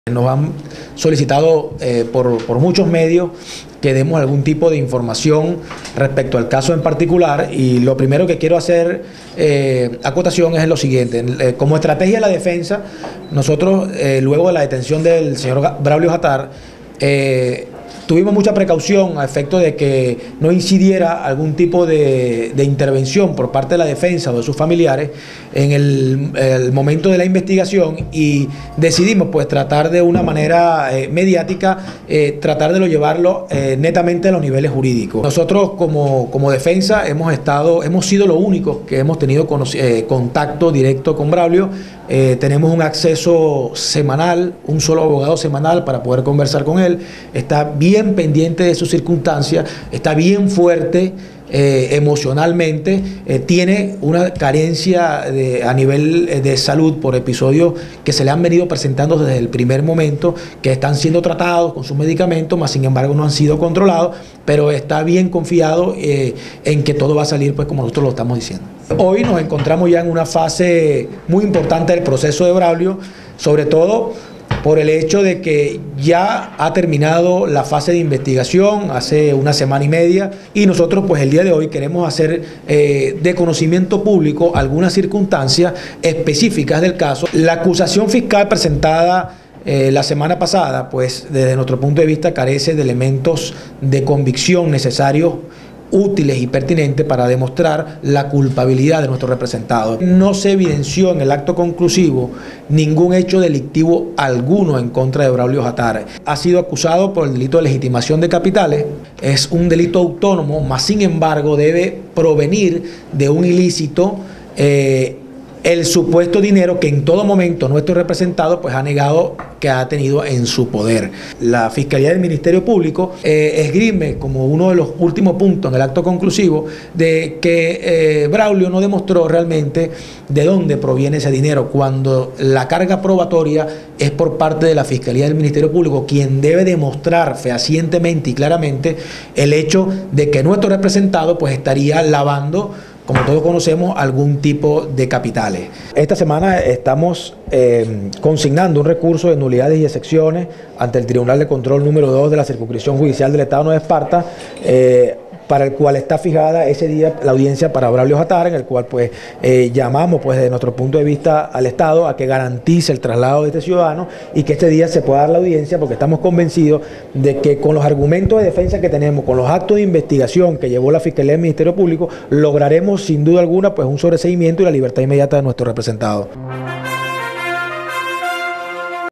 Nos han solicitado por muchos medios que demos algún tipo de información respecto al caso en particular, y lo primero que quiero hacer acotación es lo siguiente. Como estrategia de la defensa, nosotros luego de la detención del señor Braulio Jatar, tuvimos mucha precaución a efecto de que no incidiera algún tipo de intervención por parte de la defensa o de sus familiares en el momento de la investigación, y decidimos pues tratar de una manera mediática, tratar de llevarlo netamente a los niveles jurídicos. Nosotros como defensa hemos sido los únicos que hemos tenido contacto directo con Braulio. Tenemos un acceso semanal, un solo abogado semanal para poder conversar con él. Está bien pendiente de sus circunstancias, está bien fuerte emocionalmente, tiene una carencia a nivel de salud por episodios que se le han venido presentando desde el primer momento, que están siendo tratados con sus medicamentos, mas sin embargo no han sido controlados, pero está bien confiado en que todo va a salir pues como nosotros lo estamos diciendo. Hoy nos encontramos ya en una fase muy importante del proceso de Braulio, sobre todo por el hecho de que ya ha terminado la fase de investigación hace una semana y media, y nosotros pues el día de hoy queremos hacer de conocimiento público algunas circunstancias específicas del caso. La acusación fiscal presentada la semana pasada, pues desde nuestro punto de vista carece de elementos de convicción necesarios, útiles y pertinentes para demostrar la culpabilidad de nuestro representado. No se evidenció en el acto conclusivo ningún hecho delictivo alguno en contra de Braulio Jatar. Ha sido acusado por el delito de legitimación de capitales. Es un delito autónomo, mas sin embargo debe provenir de un ilícito, el supuesto dinero que en todo momento nuestro representado pues ha negado que ha tenido en su poder. La Fiscalía del Ministerio Público esgrime como uno de los últimos puntos en el acto conclusivo de que Braulio no demostró realmente de dónde proviene ese dinero, cuando la carga probatoria es por parte de la Fiscalía del Ministerio Público, quien debe demostrar fehacientemente y claramente el hecho de que nuestro representado pues estaría lavando, como todos conocemos, algún tipo de capitales. Esta semana estamos consignando un recurso de nulidades y excepciones ante el Tribunal de Control número 2 de la Circunscripción Judicial del Estado de Nueva Esparta, para el cual está fijada ese día la audiencia para Braulio Jatar, en el cual pues llamamos pues desde nuestro punto de vista al Estado a que garantice el traslado de este ciudadano y que este día se pueda dar la audiencia, porque estamos convencidos de que con los argumentos de defensa que tenemos, con los actos de investigación que llevó la Fiscalía del Ministerio Público, lograremos sin duda alguna pues un sobreseimiento y la libertad inmediata de nuestro representado.